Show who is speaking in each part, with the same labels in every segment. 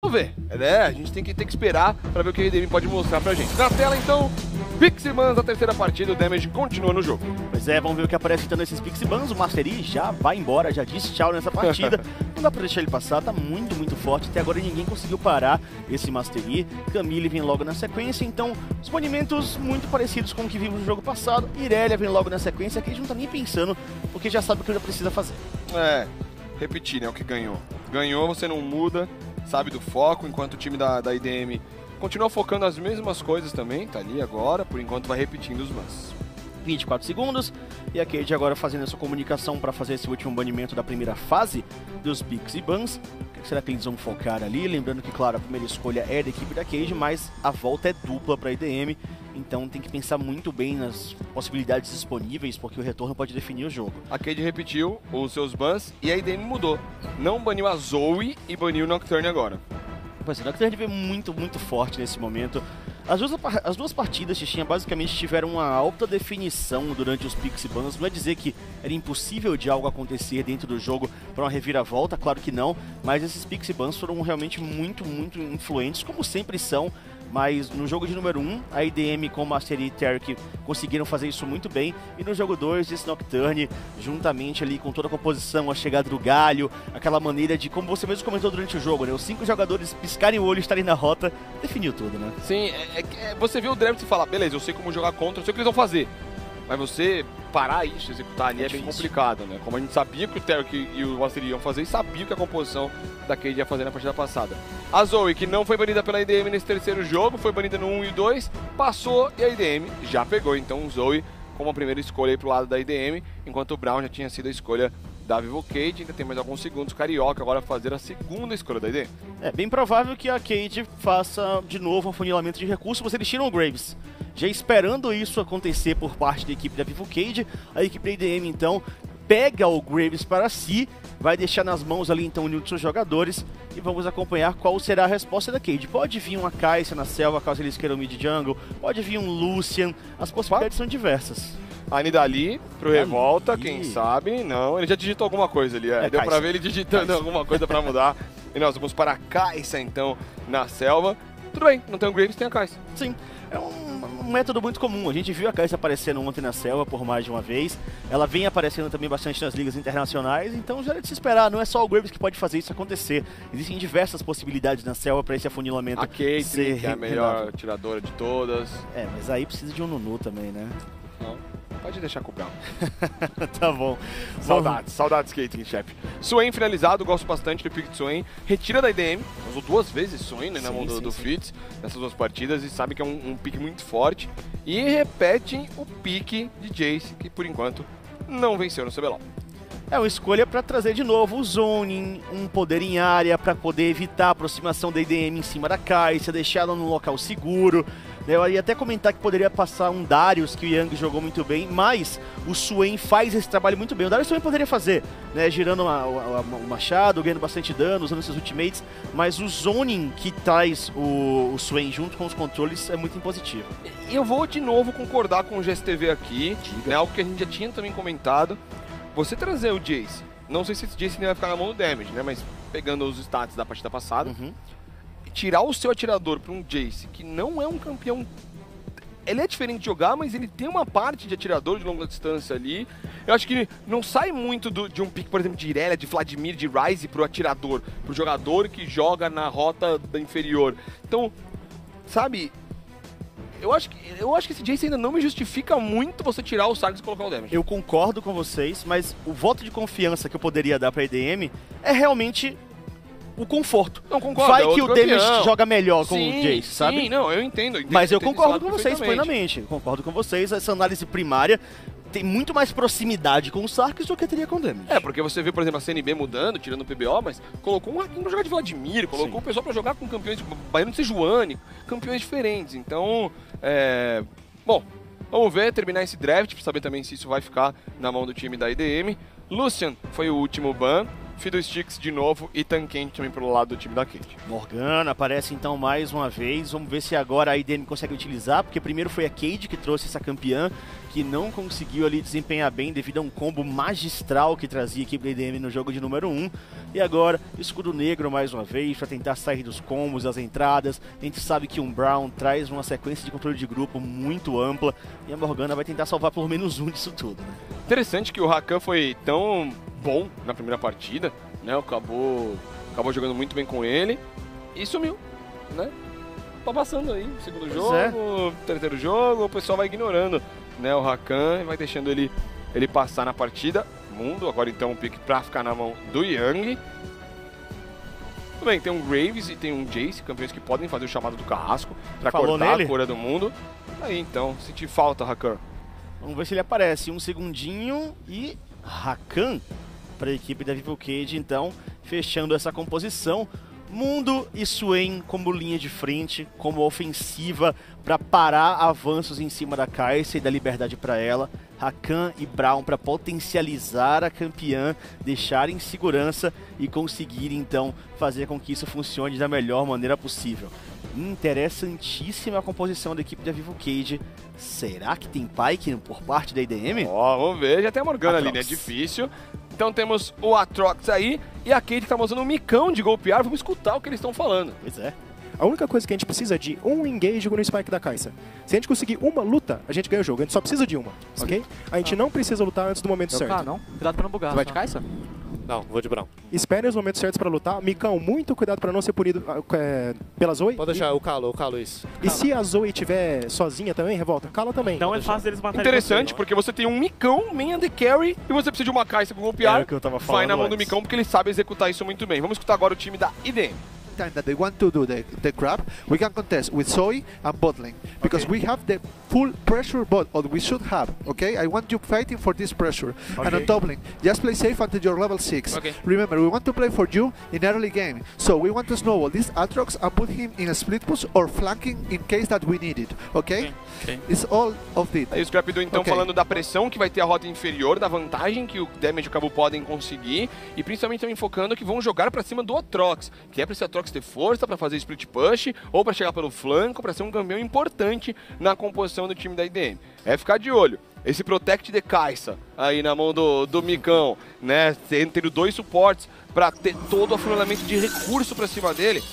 Speaker 1: Vamos ver, né? A gente tem que esperar para ver o que a IDM pode mostrar pra gente. Na tela, então, Pixie Bans, a terceira partida, o Damage continua no jogo.
Speaker 2: Pois é, vamos ver o que aparece então nesses Pixie Bans. O Master Yi já vai embora, já disse tchau nessa partida. Não dá pra deixar ele passar, tá muito, muito forte. Até agora ninguém conseguiu parar esse Master Yi. Camille vem logo na sequência, então os banimentos muito parecidos com o que vimos no jogo passado. Irelia vem logo na sequência, que a gente não tá nem pensando, porque já sabe o que ele precisa fazer.
Speaker 1: É, repetir, né, o que ganhou. Ganhou, você não muda, sabe do foco, enquanto o time da IDM continua focando as mesmas coisas também, tá ali agora, por enquanto vai repetindo os bans.
Speaker 2: 24 segundos, e a Cade agora fazendo essa comunicação para fazer esse último banimento da primeira fase dos Pixie Bans. O que será que eles vão focar ali? Lembrando que, claro, a primeira escolha é da equipe da Cade, mas a volta é dupla para a IDM, então tem que pensar muito bem nas possibilidades disponíveis, porque o retorno pode definir o jogo.
Speaker 1: A Cade repetiu os seus bans e a IDM mudou. Não baniu a Zoe e baniu o Nocturne agora.
Speaker 2: Pois é, o Nocturne veio muito, muito forte nesse momento. As duas partidas, Xixinha, basicamente tiveram uma alta definição durante os Pixie Bans. Não é dizer que era impossível de algo acontecer dentro do jogo para uma reviravolta, claro que não. Mas esses Pixie Bans foram realmente muito, muito influentes, como sempre são. Mas no jogo de número 1, a IDM com Master Yi e Taric conseguiram fazer isso muito bem. E no jogo 2, esse Nocturne, juntamente ali com toda a composição, a chegada do Galho, aquela maneira de, como você mesmo comentou durante o jogo, né? Os 5 jogadores piscarem o olho e estarem na rota, definiu tudo, né?
Speaker 1: Sim, você vê o Draft e fala, beleza, eu sei como jogar contra, eu sei o que eles vão fazer. Mas você parar isso, executar ali é bem complicado, né? Como a gente sabia que o Taric e o Master Yi iam fazer e sabia que a composição da Cade ia fazer na partida passada. A Zoe, que não foi banida pela IDM nesse terceiro jogo, foi banida no 1 e 2, passou e a IDM já pegou. Então o Zoe como a primeira escolha aí pro lado da IDM, enquanto o Brown já tinha sido a escolha da Vivo Cade. Ainda tem mais alguns segundos. Carioca agora fazer a segunda escolha da IDM.
Speaker 2: É bem provável que a Cade faça de novo um funilamento de recursos, mas eles tiram o Graves. Já esperando isso acontecer por parte da equipe da Vivo Cade, a equipe da IDM então pega o Graves para si, vai deixar nas mãos ali então de seus jogadores e vamos acompanhar qual será a resposta da Cade. Pode vir uma Kai'Sa na selva caso eles queiram mid jungle, pode vir um Lucian, as possibilidades são diversas.
Speaker 1: A Nidali pro Revolta, quem sabe? Não, ele já digitou alguma coisa ali, deu
Speaker 2: Kai'Sa.
Speaker 1: pra ver ele digitando alguma coisa pra mudar. E nós vamos para a Kai'Sa então na selva. Tudo bem, não tem o Graves, tem a Kai'Sa.
Speaker 2: Sim, é um método muito comum. A gente viu a Kai'Sa aparecendo ontem na selva por mais de uma vez. Ela vem aparecendo também bastante nas ligas internacionais, então já era de se esperar. Não é só o Graves que pode fazer isso acontecer. Existem diversas possibilidades na selva para esse afunilamento.
Speaker 1: A Caitlyn, que é a melhor atiradora de todas.
Speaker 2: É, mas aí precisa de um Nunu também, né?
Speaker 1: Não, pode deixar com o Brown.
Speaker 2: Tá bom.
Speaker 1: Saudades Caitlyn, chefe. Swain finalizado, gosto bastante do pick de Swain. Retira da IDM, usou 2 vezes Swain, né, na mão do Fritz nessas 2 partidas e sabe que é um pick muito forte. E repetem o pick de Jace, que por enquanto não venceu no CBLOL.
Speaker 2: É uma escolha para trazer de novo o zoning, um poder em área para poder evitar a aproximação da IDM em cima da Kai'Sa, deixar ela num local seguro. Eu ia até comentar que poderia passar um Darius, que o Yang jogou muito bem, mas o Swain faz esse trabalho muito bem. O Darius também poderia fazer, né, girando o machado, ganhando bastante dano, usando seus ultimates, mas o zoning que traz o Swain junto com os controles é muito impositivo.
Speaker 1: E eu vou de novo concordar com o GSTV aqui, né, algo que a gente já tinha também comentado. Você trazer o Jace, não sei se esse Jace vai ficar na mão do Damage, né, mas pegando os stats da partida passada, tirar o seu atirador para um Jace, que não é um campeão... Ele é diferente de jogar, mas ele tem uma parte de atirador de longa distância ali. Eu acho que não sai muito de um pick, por exemplo, de Irelia, de Vladimir, de Ryze pro atirador, pro jogador que joga na rota da inferior. Então, sabe... Eu acho que esse Jace ainda não me justifica muito você tirar o Sarkis e colocar o Damage.
Speaker 2: Eu concordo com vocês, mas o voto de confiança que eu poderia dar pra IDM é realmente o conforto.
Speaker 1: Não concordo.
Speaker 2: Vai que o Damage joga melhor com o Jace, sabe?
Speaker 1: Sim, não, eu entendo.
Speaker 2: Mas eu concordo com vocês plenamente. Concordo com vocês, essa análise primária tem muito mais proximidade com o Sarkis do que teria com o Damage.
Speaker 1: É, porque você vê, por exemplo, a CNB mudando, tirando o PBO, mas colocou um Hakim pra jogar de Vladimir, colocou o pessoal pra jogar com campeões, Baiano de Sejuani, campeões diferentes. Então, bom, vamos ver, terminar esse draft, pra saber também se isso vai ficar na mão do time da IDM. Lucian foi o último ban. Fiddlesticks de novo e Tankent também pelo lado do time da Cade.
Speaker 2: Morgana aparece então mais uma vez, vamos ver se agora a IDM consegue utilizar, porque primeiro foi a Cade que trouxe essa campeã, que não conseguiu ali desempenhar bem devido a um combo magistral que trazia a equipe da IDM no jogo de número 1. E agora, escudo negro mais uma vez, para tentar sair dos combos, das entradas. A gente sabe que um Braum traz uma sequência de controle de grupo muito ampla, e a Morgana vai tentar salvar pelo menos um disso tudo, né?
Speaker 1: Interessante que o Rakan foi tão bom na primeira partida, né? Acabou jogando muito bem com ele e sumiu, né? Tá passando aí, segundo jogo, terceiro jogo, o pessoal vai ignorando, né, o Rakan e vai deixando ele passar na partida. Mundo, agora então um pick pra ficar na mão do Yang. Tudo bem, tem um Graves e tem um Jace, campeões que podem fazer o chamado do carrasco pra cortar a cura do mundo. Aí então, senti falta, Rakan.
Speaker 2: Vamos ver se ele aparece, um segundinho e Rakan para a equipe da Vivo Cage, então, fechando essa composição. Mundo e Swain como linha de frente, como ofensiva para parar avanços em cima da Kai'Sa e dar liberdade para ela. Rakan e Braum para potencializar a campeã, deixar em segurança e conseguir então fazer com que isso funcione da melhor maneira possível. Interessantíssima a composição da equipe da Vivo Cage. Será que tem Pyke por parte da IDM?
Speaker 1: Vamos ver, já tem a Morgana ali, né? Difícil. Então temos o Aatrox aí e a Cade que tá mostrando um micão de golpear. Vamos escutar o que eles estão falando.
Speaker 2: Pois é.
Speaker 3: A única coisa que a gente precisa é de um engage no spike da Kai'Sa. Se a gente conseguir uma luta, a gente ganha o jogo. A gente só precisa de uma, ok? A gente não precisa lutar antes do momento certo.
Speaker 4: Não. Cuidado pra não bugar. Tu vai de Kai'Sa?
Speaker 5: Não, vou de Braum.
Speaker 3: Esperem os momentos certos pra lutar. Micão, muito cuidado pra não ser punido pela Zoe.
Speaker 5: Pode deixar, o Calo isso.
Speaker 3: E se a Zoe estiver sozinha também, Revolta, cala também.
Speaker 4: Então é fácil deles matarem.
Speaker 1: Interessante, porque você tem um micão, main the carry, e você precisa de uma Kai'Sa com golpear.
Speaker 2: É o que eu tava falando
Speaker 1: vai na mão
Speaker 2: antes.
Speaker 1: do micão, porque ele sabe executar isso muito bem. Vamos escutar agora o time da IDM.
Speaker 6: Time that they want to do the grab, we can contest with Zoe and bot lane because we have the full pressure bot, or we should have. Okay, I want you fighting for this pressure. And on top lane, just play safe until you're level 6.
Speaker 1: Okay.
Speaker 6: Remember, we want to play for you in early game, so we want to snowball this Aatrox and put him in a split push or flanking in case that we need it. Okay? It's all of it.
Speaker 1: Aí o Scrapdo então falando da pressão que vai ter a rota inferior, da vantagem que o Damage e o Cabo podem conseguir, e principalmente também focando que vão jogar pra cima do Aatrox, que é pra esse Aatrox ter força pra fazer split push, ou pra chegar pelo flanco, pra ser um campeão importante na composição do time da IDM. É ficar de olho. Esse Protect de Kai'Sa aí na mão do Micão, né, tendo dois suportes pra ter todo o afunilamento de recurso pra cima dele,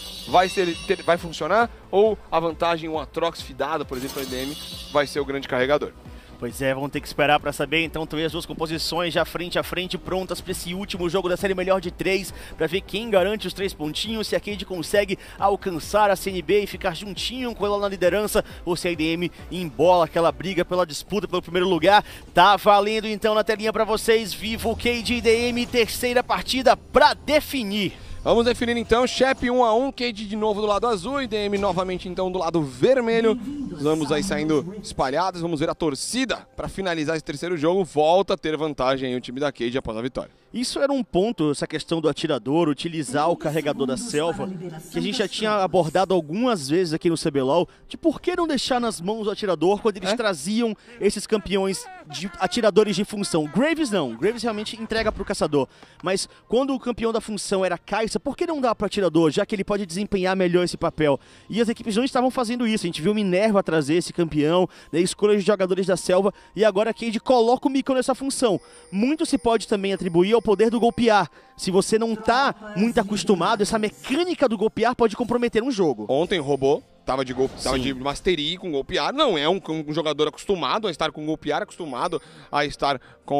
Speaker 1: vai funcionar? Ou a vantagem, um Aatrox fidado, por exemplo, a IDM, vai ser o grande carregador?
Speaker 2: Pois é, vamos ter que esperar para saber. Então, tem as duas composições já frente a frente, prontas para esse último jogo da série melhor de 3, para ver quem garante os 3 pontinhos, se a Cade consegue alcançar a CNB e ficar juntinho com ela na liderança, ou se a IDM embola aquela briga pela disputa pelo primeiro lugar. Tá valendo então na telinha para vocês, Vivo Cade e IDM, terceira partida para definir.
Speaker 1: Vamos definir então, Shep 1-1, Cade de novo do lado azul, IDM novamente então do lado vermelho. Vamos aí saindo espalhados, vamos ver a torcida para finalizar esse terceiro jogo. Volta a ter vantagem aí o time da Cade após a vitória.
Speaker 2: Isso era um ponto, essa questão do atirador, utilizar o carregador da selva, que a gente já tinha abordado algumas vezes aqui no CBLOL, de por que não deixar nas mãos do atirador quando eles traziam esses campeões de atiradores de função. Graves não, Graves realmente entrega para o caçador, mas quando o campeão da função era Kai'Sa, por que não dar para o atirador, já que ele pode desempenhar melhor esse papel? E as equipes não estavam fazendo isso, a gente viu Minerva trazer esse campeão, né, escolha de jogadores da selva, e agora a Cade coloca o Micão nessa função. Muito se pode também atribuir ao poder do golpear. Se você não tá muito acostumado, essa mecânica do golpear pode comprometer um jogo.
Speaker 1: Ontem roubou, tava de mastery com golpear, não é um jogador acostumado a estar com golpear, acostumado a estar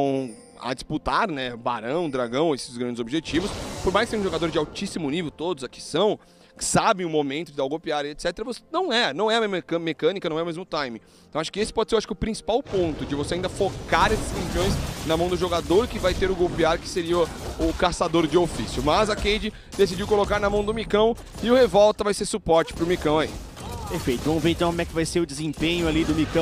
Speaker 1: a disputar, né, Barão, Dragão, esses grandes objetivos. Por mais que seja um jogador de altíssimo nível, todos aqui são, que sabem o momento de dar o golpear, etc. Não é a mesma mecânica, não é o mesmo time. Então acho que esse pode ser, o principal ponto, de você ainda focar esses campeões na mão do jogador que vai ter o golpear, que seria o caçador de ofício. Mas a Cade decidiu colocar na mão do Micão e o Revolta vai ser suporte pro Micão aí.
Speaker 2: Perfeito, vamos ver então como é que vai ser o desempenho ali do Micão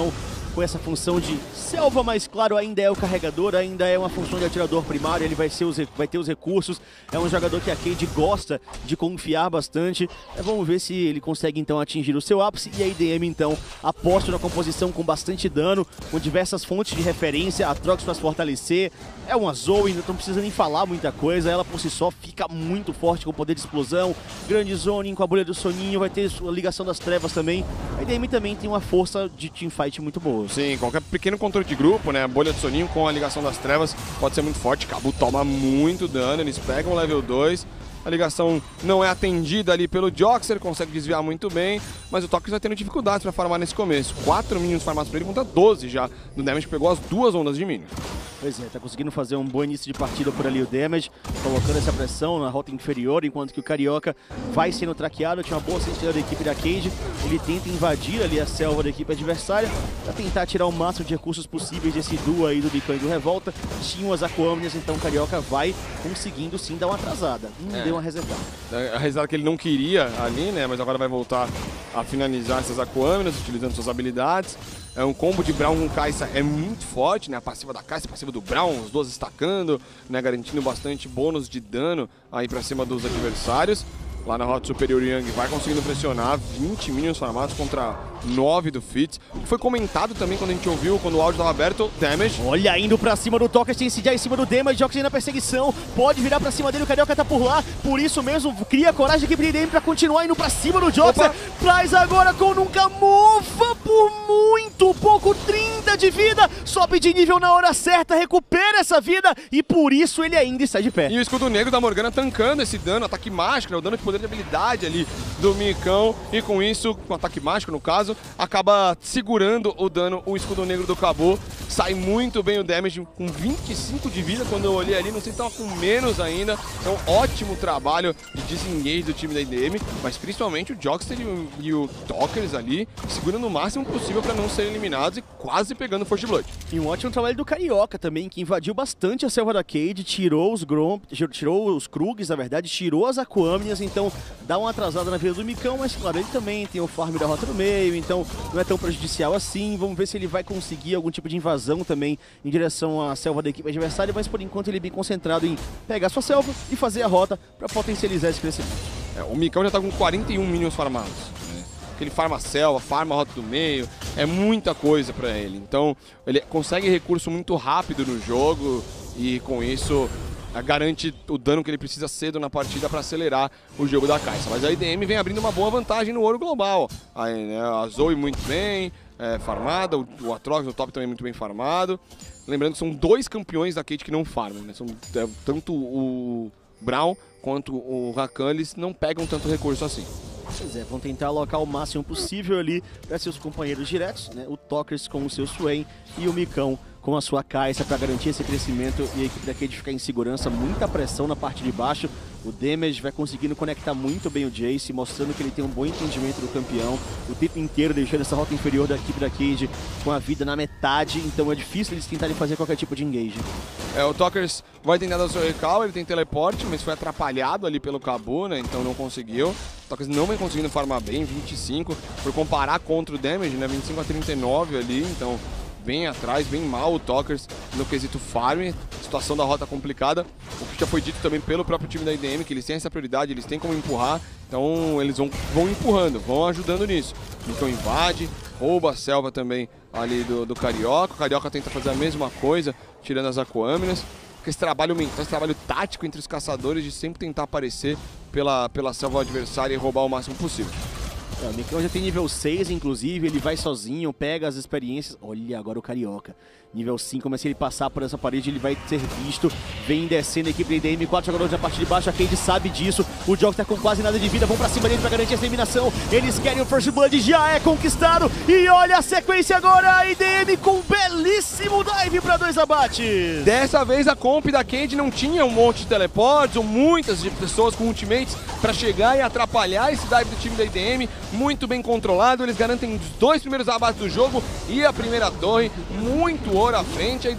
Speaker 2: com essa função de selva, mas claro, ainda é o carregador, ainda é uma função de atirador primário, ele vai ter os recursos, é um jogador que a Cade gosta de confiar bastante. Vamos ver se ele consegue então atingir o seu ápice, e a IDM então aposta na composição com bastante dano, com diversas fontes de referência, a Atrox para fortalecer, é uma Zoe, não precisa nem falar muita coisa, ela por si só fica muito forte com o poder de explosão, grande zoning com a bolha do soninho, vai ter a ligação das trevas também. A IDM também tem uma força de teamfight muito boa.
Speaker 1: Sim, qualquer pequeno controle de grupo, né, a bolha do soninho com a ligação das trevas pode ser muito forte, Cabu toma muito dano, eles pegam o level 2, a ligação não é atendida ali pelo Joxer, consegue desviar muito bem, mas o Tokers vai tendo dificuldades para farmar nesse começo. 4 minions farmados para ele contra 12 já do Damage, que pegou as 2 ondas de minions.
Speaker 2: Pois é, tá conseguindo fazer um bom início de partida por ali o Damage, colocando essa pressão na rota inferior, enquanto que o Carioca vai sendo traqueado. Tinha uma boa assistência da equipe da Cade, ele tenta invadir ali a selva da equipe adversária para tentar tirar o máximo de recursos possíveis desse duo aí do Deacon e do Revolta. Tinham as Aquamnias, então o Carioca vai conseguindo sim dar uma atrasada. Deu uma resetada.
Speaker 1: A resetada que ele não queria ali, né, mas agora vai voltar a finalizar essas Aquamnias, utilizando suas habilidades. É um combo de Braum com Kai'Sa é muito forte, né? A passiva da Kai'Sa, a passiva do Braum, os dois estacando, né? Garantindo bastante bônus de dano aí pra cima dos adversários. Lá na rota superior, Yang vai conseguindo pressionar 20 minions farmados contra 9 do Fitz. Foi comentado também quando a gente ouviu, quando o áudio estava aberto, Damage.
Speaker 2: Olha, indo pra cima do Tokers, tem CJ em cima do Damage, Joxer na perseguição, pode virar pra cima dele, o Carioca tá por lá, por isso mesmo, cria coragem da equipe de IDM pra continuar indo pra cima do Joxer. Traz agora com Nunca Mova por muito pouco, 30 de vida, sobe de nível na hora certa, recupera essa vida e por isso ele ainda está de pé.
Speaker 1: E o escudo negro da Morgana tancando esse dano, ataque mágico, né? O dano de poder de habilidade ali do Micão, e com isso, com ataque mágico no caso, acaba segurando o dano, o escudo negro do Cabu. Sai muito bem o Damage com 25 de vida, quando eu olhei ali, não sei se estava com menos ainda. Então, ótimo trabalho de disengage do time da IDM, mas principalmente o Joxer e o Tokers ali, segurando o máximo possível para não serem eliminados e quase pegando o First Blood.
Speaker 2: E um ótimo trabalho do Carioca também, que invadiu bastante a selva da Cade, tirou os Gromp, tirou os Krugs, na verdade, tirou as Aquamnias, então dá uma atrasada na vida do Micão, mas claro, ele também tem o farm da rota no meio, então não é tão prejudicial assim. Vamos ver se ele vai conseguir algum tipo de invasão também em direção à selva da equipe adversária, mas por enquanto ele é bem concentrado em pegar sua selva e fazer a rota para potencializar esse crescimento.
Speaker 1: O Micão já tá com 41 minions farmados, né? Ele farma a selva, farma a rota do meio, é muita coisa para ele. Então ele consegue recurso muito rápido no jogo e com isso garante o dano que ele precisa cedo na partida para acelerar o jogo da Kai'Sa. Mas a IDM vem abrindo uma boa vantagem no ouro global. Aí, né, a Zoe muito bem farmada, o Atrox no top também muito bem farmado. Lembrando que são 2 campeões da Cade que não farmam, né? São, tanto o Braum quanto o Rakan, eles não pegam tanto recurso assim.
Speaker 2: Pois é, vão tentar alocar o máximo possível ali para seus companheiros diretos, né? O Tokers com o seu Swain e o Micão com a sua Kai'Sa para garantir esse crescimento e a equipe da Cade ficar em segurança, muita pressão na parte de baixo. O Damage vai conseguindo conectar muito bem o Jace, mostrando que ele tem um bom entendimento do campeão, o tempo inteiro deixando essa rota inferior da equipe da Cade com a vida na metade, então é difícil eles tentarem fazer qualquer tipo de engage.
Speaker 1: O Tokers vai tentar dar o seu recall, ele tem teleporte, mas foi atrapalhado ali pelo Cabu, né, então não conseguiu. O Tokers não vem conseguindo farmar bem, 25, por comparar contra o Damage, né, 25 a 39 ali, então bem atrás, bem mal o Tokers no quesito farm, situação da rota complicada, o que já foi dito também pelo próprio time da IDM, que eles têm essa prioridade, eles têm como empurrar, então eles vão empurrando, vão ajudando nisso. Então invade, rouba a selva também ali do Carioca, o Carioca tenta fazer a mesma coisa, tirando as Aquamnias, esse trabalho mental, esse trabalho tático entre os caçadores de sempre tentar aparecer pela selva adversária e roubar o máximo possível.
Speaker 2: O Micão já tem nível 6, inclusive, ele vai sozinho, pega as experiências. Olha agora o Carioca. Nível 5, mas se ele passar por essa parede, ele vai ser visto. Vem descendo a equipe da IDM, 4 jogadores na parte de baixo, a Cade sabe disso. O Jox tá com quase nada de vida, vão pra cima dele pra garantir essa eliminação. Eles querem o First Blood, já é conquistado. E olha a sequência agora, a IDM com um belíssimo dive pra 2 abates.
Speaker 1: Dessa vez a comp da Cade não tinha um monte de teleportes ou muitas pessoas com ultimates pra chegar e atrapalhar esse dive do time da IDM. Muito bem controlado, eles garantem os 2 primeiros abates do jogo e a primeira torre, muito ouro à frente. A IDM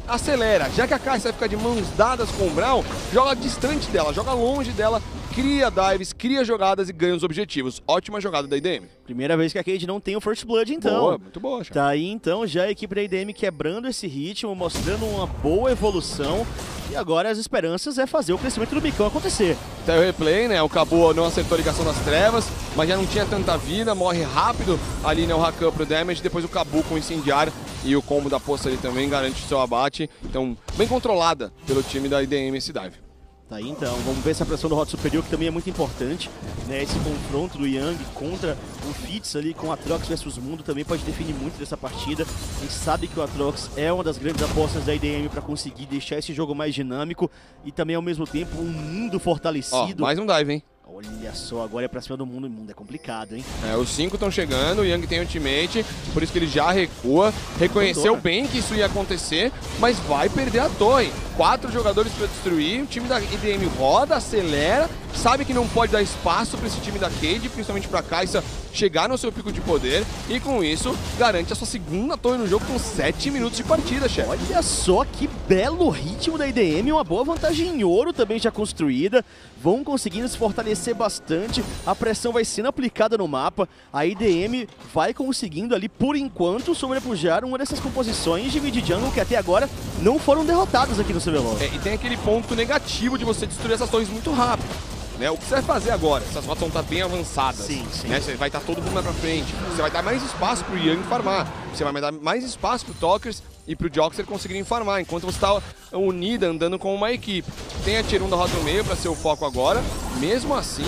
Speaker 1: acelera. Já que a Kai'Sa vai ficar de mãos dadas com o Braum, joga distante dela, joga longe dela, cria dives, cria jogadas e ganha os objetivos. Ótima jogada da IDM.
Speaker 2: Primeira vez que a Cade não tem o First Blood, então.
Speaker 1: Boa, muito boa. Cara.
Speaker 2: Tá aí, então, já a equipe da IDM quebrando esse ritmo, mostrando uma boa evolução. E agora as esperanças é fazer o crescimento do Micão acontecer.
Speaker 1: Até o replay, né? O Cabu não acertou a ligação das trevas, mas já não tinha tanta vida, morre rápido ali, né? O Rakan pro damage, depois o Cabu com o incendiário e o combo da poça ali também garante o seu abate. Então, bem controlada pelo time da IDM esse dive.
Speaker 2: Tá aí, então, vamos ver essa pressão do Rota Superior, que também é muito importante, né? Esse confronto do Yang contra o Fitz ali com o Atrox versus Mundo também pode definir muito dessa partida. A gente sabe que o Atrox é uma das grandes apostas da IDM para conseguir deixar esse jogo mais dinâmico e também, ao mesmo tempo, um mundo fortalecido.
Speaker 1: Ó, mais um dive, hein?
Speaker 2: Olha só, agora é pra cima do mundo, e o mundo é complicado, hein?
Speaker 1: Os 5 estão chegando, o Yang tem ultimate, por isso que ele já recua, reconheceu bem que isso ia acontecer, mas vai perder a torre. 4 jogadores para destruir, o time da IDM roda, acelera, sabe que não pode dar espaço para esse time da Cade, principalmente para Kai'Sa chegar no seu pico de poder, e com isso garante a sua segunda torre no jogo com 7 minutos de partida, chefe.
Speaker 2: Olha só que belo ritmo da IDM, uma boa vantagem em ouro também já construída, vão conseguindo se fortalecer bastante, a pressão vai sendo aplicada no mapa, a IDM vai conseguindo ali, por enquanto, sobrepujar uma dessas composições de mid jungle que até agora não foram derrotadas aqui no CBLOL.
Speaker 1: E tem aquele ponto negativo de você destruir essas torres muito rápido. Né, o que você vai fazer agora? Essas rotas vão estar bem avançadas.
Speaker 2: Sim, sim.
Speaker 1: Né, você vai estar todo mundo mais pra frente. Você vai dar mais espaço pro Yang farmar. Você vai dar mais espaço pro Talkers e pro Joxer conseguirem farmar, enquanto você está unida, andando com uma equipe. Tem a Tier 1 da rota do meio para ser o foco agora. Mesmo assim,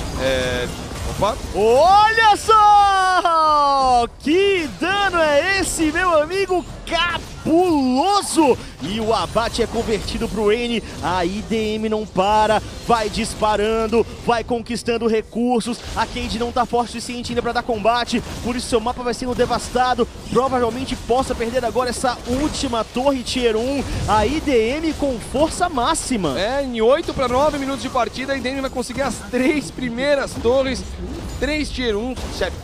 Speaker 1: Opa!
Speaker 2: Olha só! Que dano é esse, meu amigo? Cabuloso! E o abate é convertido pro N. A IDM não para, vai disparando, vai conquistando recursos. A Cade não tá forte o suficiente ainda pra dar combate, por isso seu mapa vai sendo devastado. Provavelmente possa perder agora essa última torre Tier 1. A IDM com força máxima.
Speaker 1: Em 8 para 9 minutos de partida, a IDM vai conseguir as 3 primeiras torres. 3 Tier 1,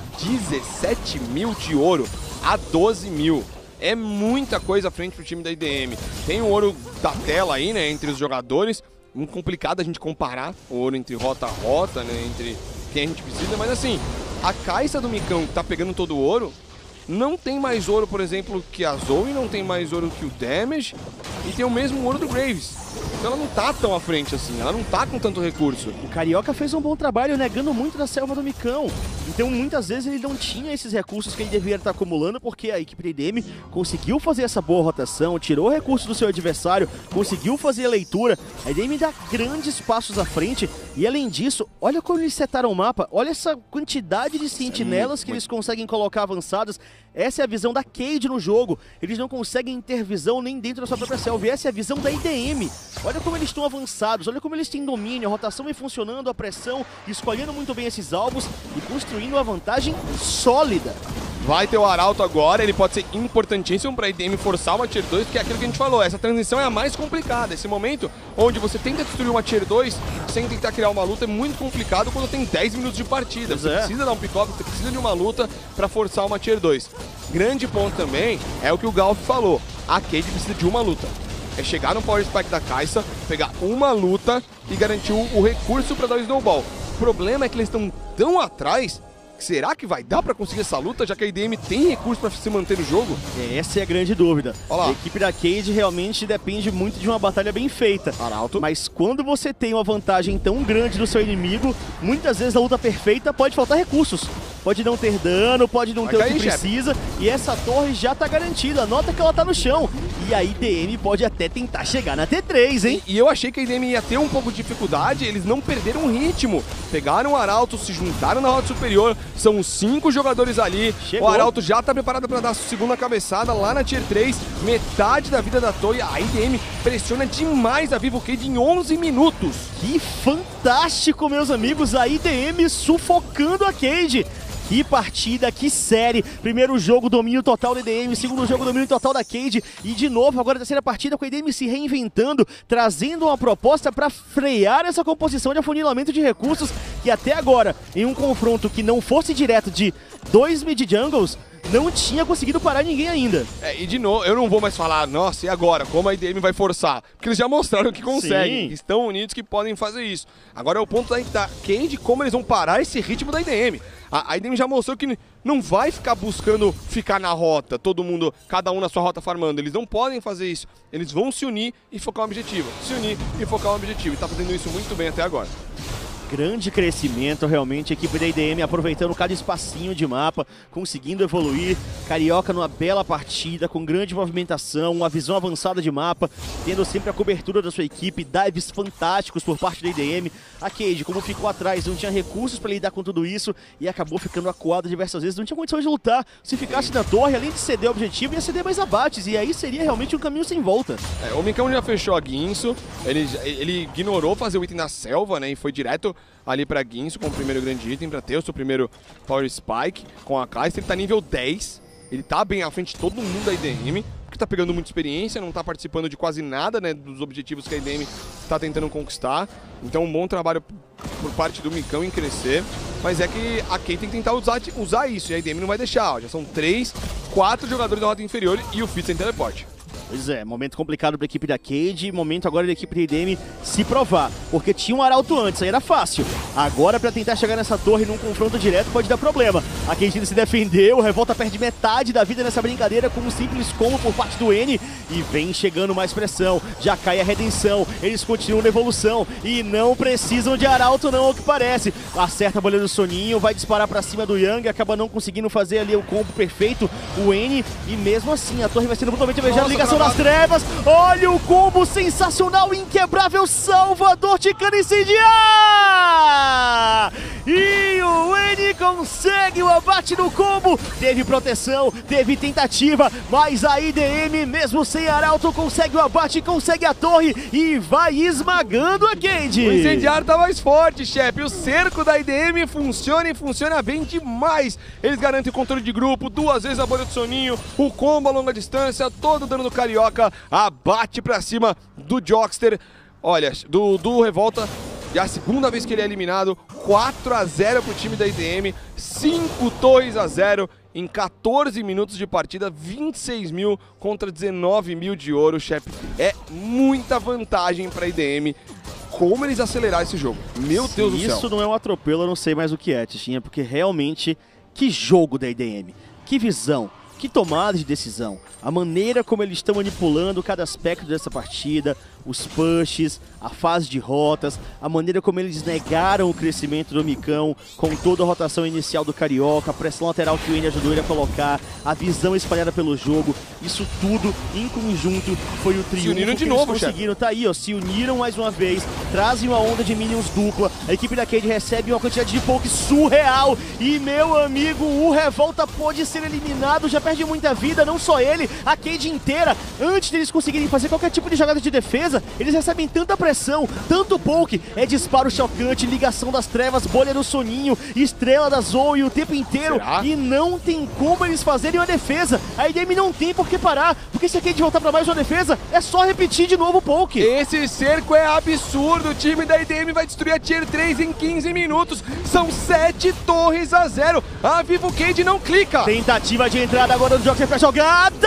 Speaker 1: 17 mil de ouro a 12 mil. É muita coisa à frente pro time da IDM. Tem o ouro da tela aí, né, entre os jogadores. Muito complicado a gente comparar o ouro entre rota a rota, né, entre quem a gente precisa. Mas assim, a Kai'Sa do Micão, que tá pegando todo o ouro, não tem mais ouro, por exemplo, que a Zoe, não tem mais ouro que o Damage, e tem o mesmo ouro do Graves. Então ela não tá tão à frente assim, ela não tá com tanto recurso.
Speaker 2: O Carioca fez um bom trabalho negando muito da selva do Micão. Então muitas vezes ele não tinha esses recursos que ele deveria estar acumulando, porque a equipe da IDM conseguiu fazer essa boa rotação, tirou recursos do seu adversário, conseguiu fazer a leitura. A IDM dá grandes passos à frente e além disso, olha como eles setaram o mapa, olha essa quantidade de sentinelas que eles conseguem colocar avançadas. Essa é a visão da Cade no jogo. Eles não conseguem ter visão nem dentro da sua própria selva. E essa é a visão da IDM. Olha como eles estão avançados, olha como eles têm domínio, a rotação vem funcionando, a pressão, escolhendo muito bem esses alvos e construindo uma vantagem sólida.
Speaker 1: Vai ter o Arauto agora, ele pode ser importantíssimo para a IDM forçar uma Tier 2, porque é aquilo que a gente falou, essa transição é a mais complicada. Esse momento onde você tenta destruir uma Tier 2 sem tentar criar uma luta é muito complicado quando tem 10 minutos de partida. Você precisa dar um pick-off, você precisa de uma luta para forçar uma Tier 2. Grande ponto também é o que o Galf falou, a Cade precisa de uma luta. É chegar no Power Spike da Kai'Sa, pegar uma luta e garantir o recurso para dar o Snowball. O problema é que eles estão tão atrás. Será que vai dar pra conseguir essa luta, já que a IDM tem recurso pra se manter no jogo?
Speaker 2: Essa é a grande dúvida.
Speaker 1: Olha lá.
Speaker 2: A equipe da Cade realmente depende muito de uma batalha bem feita.
Speaker 1: Arauto.
Speaker 2: Mas quando você tem uma vantagem tão grande do seu inimigo, muitas vezes a luta perfeita pode faltar recursos. Pode não ter dano, pode não ter o que precisa. E essa torre já tá garantida. Nota que ela tá no chão. E a IDM pode até tentar chegar na T3, hein?
Speaker 1: E eu achei que a IDM ia ter um pouco de dificuldade. Eles não perderam o ritmo. Pegaram o Arauto, se juntaram na rota superior. São 5 jogadores ali.
Speaker 2: Chegou.
Speaker 1: O Arauto já tá preparado para dar a segunda cabeçada lá na Tier 3. Metade da vida da torre. A IDM pressiona demais a Vivo Cade em 11 minutos.
Speaker 2: Que fantástico, meus amigos. A IDM sufocando a Cade. Que partida, que série. Primeiro jogo, domínio total da IDM. Segundo jogo, domínio total da Cade. E de novo, agora a terceira partida com a IDM se reinventando, trazendo uma proposta para frear essa composição de afunilamento de recursos que até agora, em um confronto que não fosse direto de 2 mid jungles, não tinha conseguido parar ninguém ainda.
Speaker 1: E de novo, eu não vou mais falar, nossa, e agora? Como a IDM vai forçar? Porque eles já mostraram que conseguem, que estão unidos, que podem fazer isso. Agora é o ponto da Cade, como eles vão parar esse ritmo da IDM. A IDM já mostrou que não vai ficar buscando ficar na rota, todo mundo, cada um na sua rota farmando. Eles não podem fazer isso. Eles vão se unir e focar um objetivo. Se unir e focar um objetivo. E tá fazendo isso muito bem até agora.
Speaker 2: Grande crescimento, realmente, a equipe da IDM aproveitando cada espacinho de mapa, conseguindo evoluir. Carioca numa bela partida, com grande movimentação, uma visão avançada de mapa, tendo sempre a cobertura da sua equipe, dives fantásticos por parte da IDM. A Cade, como ficou atrás, não tinha recursos para lidar com tudo isso e acabou ficando acuada diversas vezes, não tinha condições de lutar. Se ficasse na torre, além de ceder o objetivo, ia ceder mais abates, e aí seria realmente um caminho sem volta.
Speaker 1: O Micão já fechou a Guinso, ele ignorou fazer o item na selva, né, e foi direto ali pra Guinso com o primeiro grande item pra ter o seu primeiro Power Spike com a Kai'Sa. Ele tá nível 10, ele tá bem à frente de todo mundo da IDM, porque tá pegando muita experiência, não tá participando de quase nada, né, dos objetivos que a IDM tá tentando conquistar. Então um bom trabalho por parte do Micão em crescer, mas é que a Cade tem que tentar usar isso, e a IDM não vai deixar, ó. Já são 3, 4 jogadores da rota inferior e o Fitz sem teleporte.
Speaker 2: Pois é, momento complicado para a equipe da Cade, momento agora da equipe da IDM se provar, porque tinha um arauto antes, aí era fácil. Agora para tentar chegar nessa torre num confronto direto pode dar problema. A Cade se defendeu, o Revolta perde metade da vida nessa brincadeira com um simples combo por parte do N e vem chegando mais pressão, já cai a redenção, eles continuam na evolução e não precisam de arauto não, ao que parece. Acerta a bolha do Soninho, vai disparar para cima do Yang, acaba não conseguindo fazer ali o combo perfeito, o N, e mesmo assim a torre vai sendo totalmente alvejada, ligação das trevas, olha o combo sensacional, inquebrável, Salvador Ticano incendiar! E o N consegue o abate no combo, teve proteção, teve tentativa, mas a IDM, mesmo sem arauto, consegue o abate, consegue a torre e vai esmagando a Cade.
Speaker 1: O incendiário tá mais forte, chefe, o cerco da IDM funciona e funciona bem demais. Eles garantem o controle de grupo, 2 vezes a bolha do Soninho, o combo a longa distância, todo o dano do Carioca, abate pra cima do Jockster, olha, do Revolta. E a segunda vez que ele é eliminado, 4-0 pro time da IDM, 5 torres a 0 em 14 minutos de partida, 26 mil contra 19 mil de ouro, chefe. É muita vantagem pra IDM. Como eles aceleraram esse jogo? Meu Deus do céu.
Speaker 2: Isso não é um atropelo, eu não sei mais o que é, Tichinha, porque realmente, que jogo da IDM, que visão. Que tomada de decisão, a maneira como eles estão manipulando cada aspecto dessa partida, os pushes, a fase de rotas, a maneira como eles negaram o crescimento do Micão com toda a rotação inicial do Carioca, a pressão lateral que o N ajudou ele a colocar, a visão espalhada pelo jogo, isso tudo em conjunto foi o triunfo.
Speaker 1: Se uniram de novo,
Speaker 2: eles conseguiram, tá aí, ó, se uniram mais uma vez, trazem uma onda de minions dupla, a equipe da Cade recebe uma quantidade de poke surreal e, meu amigo, o Revolta pode ser eliminado, já perde muita vida, não só ele, a Cade inteira. Antes deles conseguirem fazer qualquer tipo de jogada de defesa, eles recebem tanta pressão, tanto poke, é disparo chocante, ligação das trevas, bolha do Soninho, estrela da Zoe o tempo inteiro. Será? E não tem como eles fazerem uma defesa. A IDM não tem por que parar, porque se a Cade voltar pra mais uma defesa, é só repetir de novo o poke.
Speaker 1: Esse cerco é absurdo, o time da IDM vai destruir a Tier 3 em 15 minutos, são 7 torres a 0, a Vivo Cade não clica.
Speaker 2: Tentativa de entrada agora do Jockster pra jogada,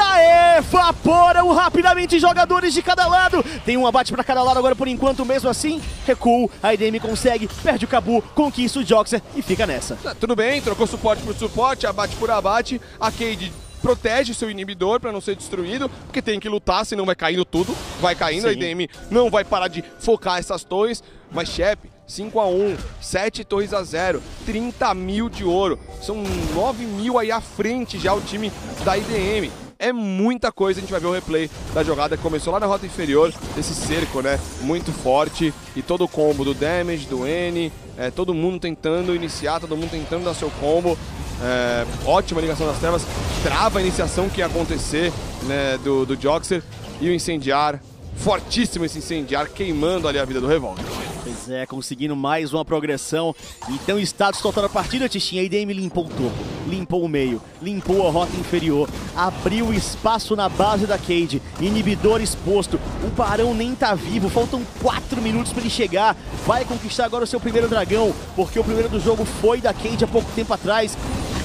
Speaker 2: evaporam rapidamente jogadores de cada lado, tem um abate pra cada lado agora por enquanto, mesmo assim, recuo, a IDM consegue, perde o Cabu, conquista o Jockster e fica nessa.
Speaker 1: Tudo bem, trocou suporte por suporte, abate por abate, a Cade protege seu inibidor para não ser destruído, porque tem que lutar, senão vai caindo tudo, vai caindo. Sim. A IDM não vai parar de focar essas torres, mas chefe, 5-1, 7 torres a 0, 30 mil de ouro, são 9 mil aí à frente já o time da IDM. É muita coisa, a gente vai ver o replay da jogada que começou lá na rota inferior, desse cerco, né, muito forte, e todo o combo do damage, do N, todo mundo tentando iniciar, todo mundo tentando dar seu combo. Ótima ligação das trevas, trava a iniciação que ia acontecer, né, do Jockster, e o incendiar, fortíssimo esse incendiar, queimando ali a vida do Revolta.
Speaker 2: Pois é, conseguindo mais uma progressão. Então, status total da partida, Tichinha. A IDM limpou o topo, limpou o meio, limpou a rota inferior, abriu espaço na base da Cade, inibidor exposto, o Barão nem tá vivo, faltam 4 minutos para ele chegar, vai conquistar agora o seu primeiro dragão, porque o primeiro do jogo foi da Cade há pouco tempo atrás. A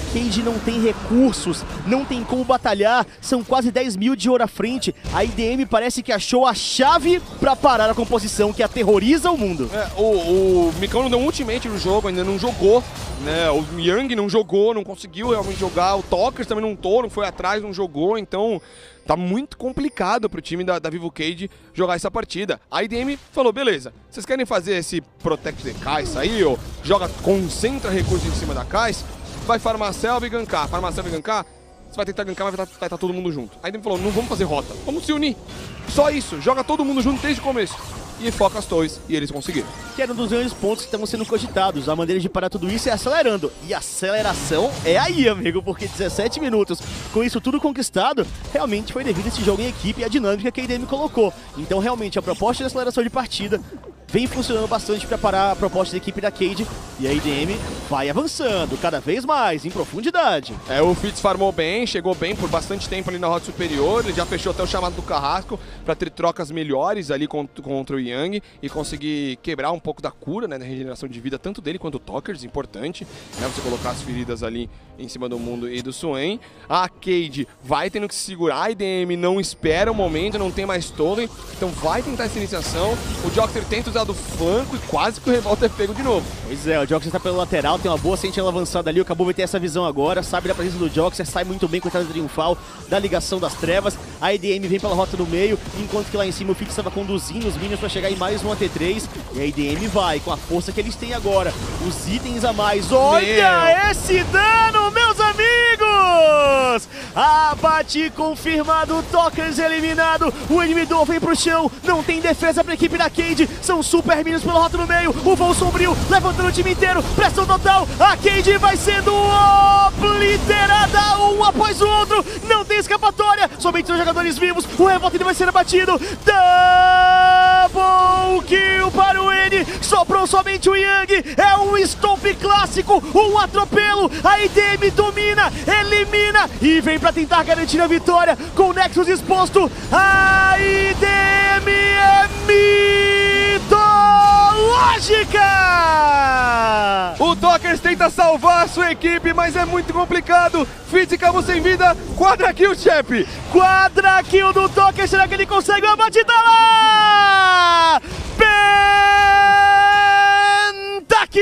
Speaker 2: Cade não tem recursos, não tem como batalhar, são quase 10 mil de ouro à frente. A IDM parece que achou a chave pra parar a composição que aterroriza o mundo.
Speaker 1: O Micão não deu um ultimate no jogo, ainda não jogou, né? O Young não jogou, não conseguiu realmente jogar, o Tokers também não foi atrás, não jogou, então tá muito complicado pro time da Vivo Cage jogar essa partida. A IDM falou, beleza, vocês querem fazer esse Protect the Kai'Sa aí, ou concentra recursos em cima da Kai'Sa, vai farmar a selva e gankar. Farmar a selva e gankar, você vai tentar gankar, mas vai estar todo mundo junto. A IDM falou, não vamos fazer rota, vamos se unir. Só isso, joga todo mundo junto desde o começo. E foca as torres, e eles conseguiram. Que era um dos grandes pontos que estavam sendo cogitados. A maneira de parar tudo isso é acelerando. E a aceleração é aí, amigo, porque 17 minutos com isso tudo conquistado, realmente foi devido a esse jogo em equipe e a dinâmica que a IDM colocou. Então, realmente, a proposta de aceleração de partida vem funcionando bastante para parar a proposta da equipe da Cade. E a IDM vai avançando cada vez mais, em profundidade. O Fitz farmou bem, chegou bem por bastante tempo ali na rota superior. Ele já fechou até o chamado do Carrasco para ter trocas melhores ali contra o Young e conseguir quebrar um pouco da cura, né, da regeneração de vida, tanto dele quanto do Tokers, importante, né, você colocar as feridas ali em cima do mundo e do Swain. A Cade vai tendo que se segurar, a IDM não espera o momento, não tem mais torre, então vai tentar essa iniciação. O Joxer tenta usar do flanco e quase que o Revolta é pego de novo.
Speaker 2: Pois é, o Joxer tá pelo lateral, tem uma boa sentinela avançada ali, o Cabu vai ter essa visão agora, sabe da presença do Joxer, sai muito bem com a entrada triunfal da ligação das trevas. A IDM vem pela rota do meio, enquanto que lá em cima o Fitz estava conduzindo os minions para chegar em mais um AT3, e a IDM vai com a força que eles têm agora, os itens a mais. Olha esse dano, meus amigos! Abate confirmado, Tokers eliminado, o inibidor vem pro chão, não tem defesa pra equipe da Cade, são super minions pela rota no meio, o voo sombrio levantando o time inteiro, pressão total, a Cade vai sendo obliterada um após o outro, não tem escapatória, somente 2 jogadores vivos, o Revolta vai ser abatido, double kill para o N, sobrou somente o Young, é um stomp clássico, um atropelo, a IDM domina, elimina e vem para tentar garantir a vitória com o Nexus exposto, a IDM é mitológica!
Speaker 1: O Tokers tenta salvar a sua equipe, mas é muito complicado, Fitz e Cabu sem vida, quadra kill, chefe!
Speaker 2: Quadra kill do Tokers, será que ele consegue uma batida lá? Pentakill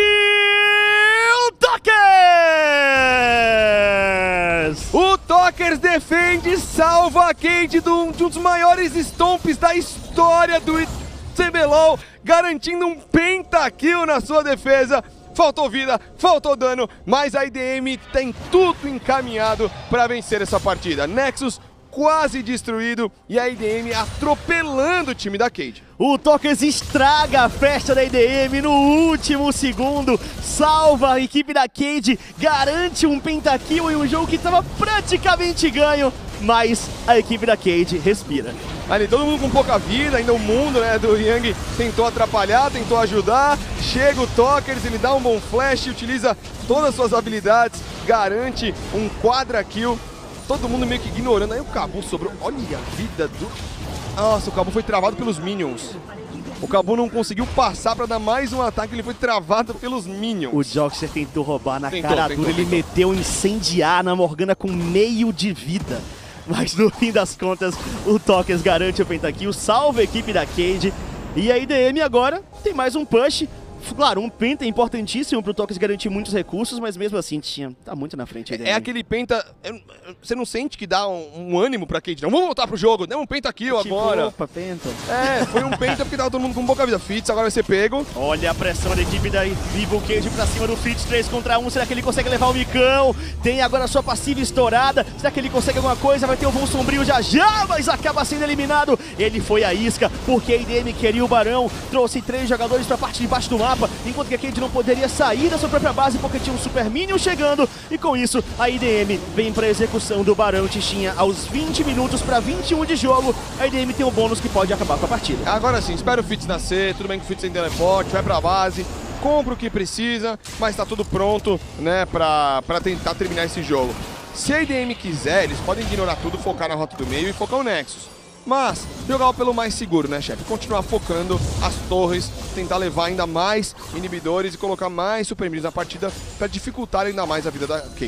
Speaker 2: Tokers!
Speaker 1: O Tokers defende, salva a Cade de um dos maiores stomps da história do CBLOL, garantindo um pentakill na sua defesa. Faltou vida, faltou dano, mas a IDM tem tudo encaminhado para vencer essa partida. Nexus quase destruído e a IDM atropelando o time da Cade.
Speaker 2: O Tokers estraga a festa da IDM no último segundo, salva a equipe da Cade, garante um pentakill em um jogo que estava praticamente ganho, mas a equipe da Cade respira.
Speaker 1: Ali todo mundo com pouca vida, ainda o mundo, né, do Young tentou atrapalhar, tentou ajudar, chega o Tokers, ele dá um bom flash, utiliza todas as suas habilidades, garante um quadra kill, todo mundo meio que ignorando, aí o Cabu sobrou, olha a vida do... Nossa, o Cabu foi travado pelos minions. O Cabu não conseguiu passar pra dar mais um ataque, ele foi travado pelos minions.
Speaker 2: O Joxer tentou roubar na cara dura, ele meteu incendiar na Morgana com meio de vida. Mas no fim das contas, o Tokers garante o pentakill, salva a equipe da Cade. E a IDM agora tem mais um push. Claro, um penta é importantíssimo pro Tokers garantir muitos recursos, mas mesmo assim tá muito na frente.
Speaker 1: É aquele penta, você não sente que dá um ânimo pra Cade, não? Vamos voltar pro jogo, deu um pentakill agora.
Speaker 2: Opa, penta.
Speaker 1: Foi um penta porque tava todo mundo com pouca vida. Fitz agora vai ser pego.
Speaker 2: Olha a pressão da equipe da Vivo Cage pra cima do Fitz, 3 contra 1, será que ele consegue levar o Micão? Tem agora a sua passiva estourada, será que ele consegue alguma coisa? Vai ter o voo sombrio já, mas acaba sendo eliminado. Ele foi a isca, porque a IDM queria o Barão, trouxe 3 jogadores pra parte de baixo do mapa, enquanto que a Cade não poderia sair da sua própria base porque tinha um Super Minion chegando, e com isso a IDM vem para a execução do Barão Tichinha aos 20 minutos para 21 de jogo. A IDM tem um bônus que pode acabar com a partida.
Speaker 1: Agora sim, espera o Fitz nascer, tudo bem que o Fitz tem teleporte, vai pra base, compra o que precisa, mas tá tudo pronto, né, pra tentar terminar esse jogo. Se a IDM quiser, eles podem ignorar tudo, focar na rota do meio e focar o Nexus. Mas jogar pelo mais seguro, né, chefe? Continuar focando as torres, tentar levar ainda mais inibidores e colocar mais Super Minions na partida para dificultar ainda mais a vida da Cade.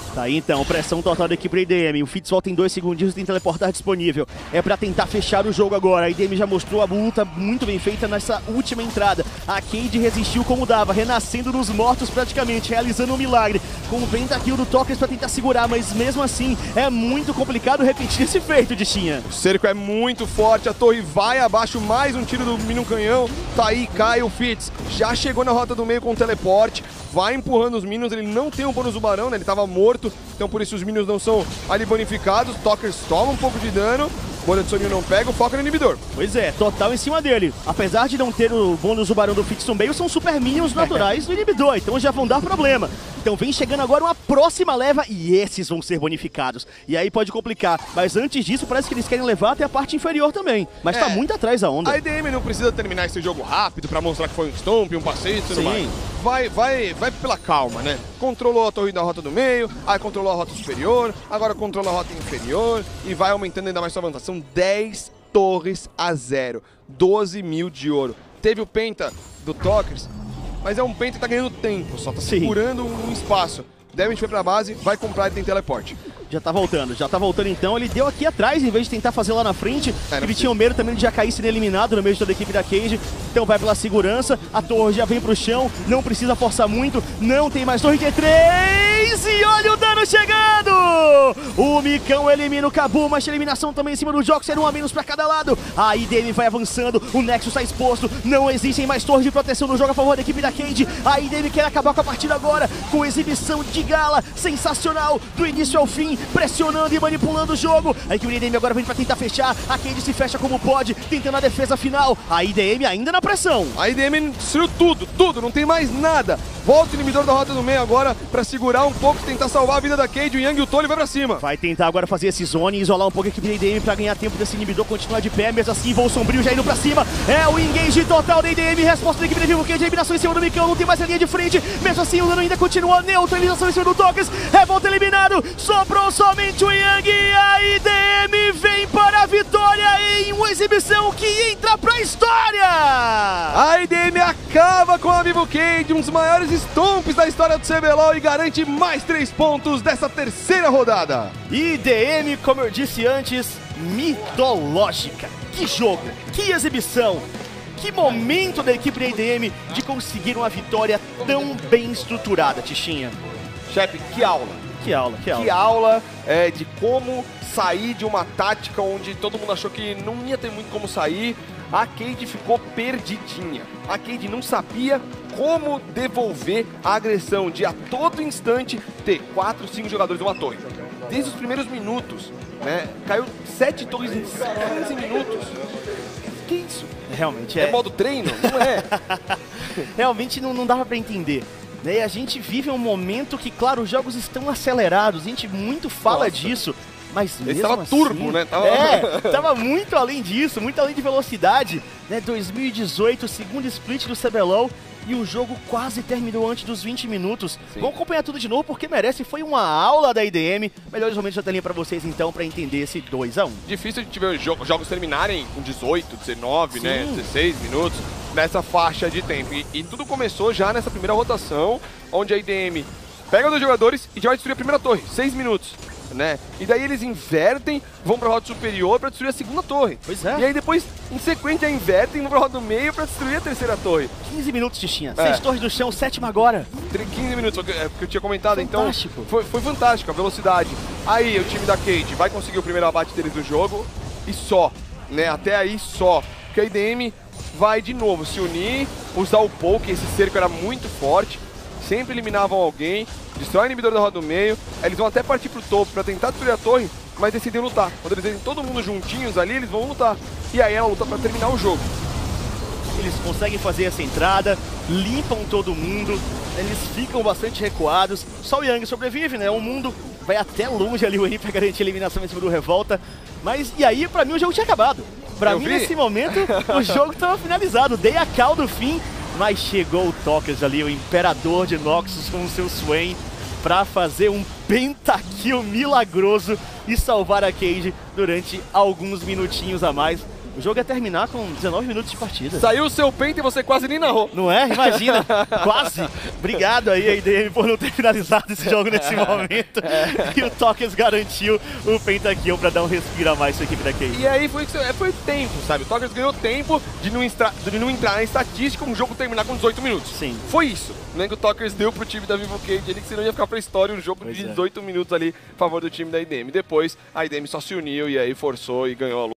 Speaker 2: Tá aí então, pressão total da equipe da IDM. O Fitz volta em 2 segundinhos e tem teleportar disponível. É pra tentar fechar o jogo agora. A IDM já mostrou a luta muito bem feita nessa última entrada. A Cade resistiu como dava, renascendo nos mortos praticamente, realizando um milagre. Com o pentakill do Tokers pra tentar segurar, mas mesmo assim é muito complicado repetir esse feito, Dichinha.
Speaker 1: O cerco é muito forte, a torre vai abaixo, mais um tiro do Minion Canhão. Tá aí, cai o Fitz. Já chegou na rota do meio com o teleporte. Vai empurrando os Minions, ele não tem um bônus do Barão, né? Ele tava morto, então por isso os Minions não são ali bonificados. Tokers toma um pouco de dano, bolha de soninho não pega, o foco no inibidor.
Speaker 2: Pois é, total em cima dele. Apesar de não ter o bônus do Barão do Fitz no meio, são super Minions naturais do inibidor, então já vão dar problema. Então vem chegando agora uma próxima leva e esses vão ser bonificados. E aí pode complicar, mas antes disso parece que eles querem levar até a parte inferior também. Mas tá muito atrás a onda.
Speaker 1: A IDM não precisa terminar esse jogo rápido pra mostrar que foi um stomp, um passeio e tudo mais. Vai pela calma, né? Controlou a torre da rota do meio, aí controlou a rota superior, agora controla a rota inferior e vai aumentando ainda mais sua vantagem. São 10 torres a 0, 12 mil de ouro. Teve o penta do Tokers, mas é um penta que tá ganhando tempo, só tá segurando um espaço. Damage foi pra base, vai comprar e tem teleporte.
Speaker 2: Já tá voltando então, ele deu aqui atrás em vez de tentar fazer lá na frente, ele tinha o medo também de já cair sendo eliminado no meio de toda a equipe da Cade, então vai pela segurança, a torre já vem pro chão, não precisa forçar muito, não tem mais torre de 3 e olha o dano chegando! O Micão elimina o Cabu, mas eliminação também em cima do Joxer, um a menos pra cada lado, a IDM vai avançando, o Nexus está exposto, não existem mais torres de proteção no jogo a favor da equipe da Cade, a IDM quer acabar com a partida agora, com exibição de gala, sensacional, do início ao fim, pressionando e manipulando o jogo. A equipe da IDM agora vem pra tentar fechar. A Cade se fecha como pode, tentando a defesa final. A IDM ainda na pressão.
Speaker 1: A IDM destruiu tudo, não tem mais nada. Volta o inibidor da rota do meio agora pra segurar um pouco, tentar salvar a vida da Cade. O Yang e o Tolly vai pra cima.
Speaker 2: Vai tentar agora fazer esse zone, isolar um pouco a equipe da IDM pra ganhar tempo desse inibidor continuar de pé. Mesmo assim, Voo Sombrio já indo pra cima. É o engage total da IDM. Resposta da equipe da Vivo Cade. Eliminação em cima do Micão, não tem mais a linha de frente. Mesmo assim, o dano ainda continua. Neutralização em cima do Tokers. Revolta eliminado. Sobrou somente o Yang. E a IDM vem para a vitória em uma exibição que entra pra história!
Speaker 1: A IDM acaba com a Vivo Cade, um dos maiores stomps da história do CBLOL e garante mais 3 pontos dessa terceira rodada.
Speaker 2: IDM, como eu disse antes, mitológica. Que jogo, que exibição, que momento da equipe da IDM de conseguir uma vitória tão bem estruturada, Tichinha.
Speaker 1: Chefe, que aula.
Speaker 2: Que aula.
Speaker 1: Que aula de como sair de uma tática onde todo mundo achou que não ia ter muito como sair. A Cade ficou perdidinha. A Cade não sabia como devolver a agressão de a todo instante ter 4, 5 jogadores numa torre. Desde os primeiros minutos, né? Caiu 7 torres em 15 minutos. Que isso?
Speaker 2: Realmente
Speaker 1: é modo treino? Não é.
Speaker 2: Realmente não dava pra entender. E a gente vive um momento que, claro, os jogos estão acelerados, a gente muito fala disso, mas mesmo
Speaker 1: tava
Speaker 2: assim,
Speaker 1: turbo, né?
Speaker 2: Tava muito além disso, muito além de velocidade, né? 2018, segundo split do CBLOL, e o jogo quase terminou antes dos 20 minutos. Sim. Vamos acompanhar tudo de novo porque merece, foi uma aula da IDM. Melhores momentos da telinha pra vocês então, pra entender esse 2-1.
Speaker 1: Difícil de ver jogos terminarem com 18, 19, né, 16 minutos nessa faixa de tempo. E tudo começou já nessa primeira rotação, onde a IDM pega 2 jogadores e já vai destruir a primeira torre, 6 minutos. Né? E daí eles invertem, vão pra rota superior pra destruir a segunda torre.
Speaker 2: Pois é.
Speaker 1: E aí depois, em sequência, invertem, vão pra rota do meio pra destruir a terceira torre.
Speaker 2: 15 minutos, Tichinha. 6 torres no chão, 7ª agora.
Speaker 1: 15 minutos, é porque eu tinha comentado,
Speaker 2: fantástico.
Speaker 1: Então foi fantástico a velocidade. Aí o time da Cade vai conseguir o primeiro abate deles do jogo e só, né? Até aí só. Porque a IDM vai de novo se unir, usar o poke, esse cerco era muito forte. Sempre eliminavam alguém, destrói o inibidor da roda do meio, eles vão até partir pro topo pra tentar destruir a torre, mas decidem lutar. Quando eles verem todo mundo juntinhos ali, eles vão lutar. E aí ela luta pra terminar o jogo.
Speaker 2: Eles conseguem fazer essa entrada, limpam todo mundo, eles ficam bastante recuados. Só o Yang sobrevive, né? O mundo vai até longe ali, o Eni pra garantir a eliminação em cima do Revolta. Mas, e aí, pra mim, o jogo tinha acabado. Pra mim, nesse momento, o jogo tava finalizado. Dei a cal do fim. Mas chegou o Tokers ali, o Imperador de Noxus com o seu Swain pra fazer um pentakill milagroso e salvar a Cade durante alguns minutinhos a mais. O jogo ia terminar com 19 minutos de partida.
Speaker 1: Saiu o seu penta e você quase nem narrou.
Speaker 2: Não é? Imagina. Quase. Obrigado aí, a IDM, por não ter finalizado esse jogo nesse momento. E o Tokers garantiu o pentakill pra dar um respiro a mais pra equipe da KI.
Speaker 1: E aí foi tempo, sabe? O Tokers ganhou tempo de não entrar na estatística, um jogo terminar com 18 minutos.
Speaker 2: Sim.
Speaker 1: Foi isso, né, que o Tokers deu pro time da Vivo Cage, ele que senão ia ficar pra história um jogo de 18 minutos ali a favor do time da IDM. Depois a IDM só se uniu e aí forçou e ganhou a luta.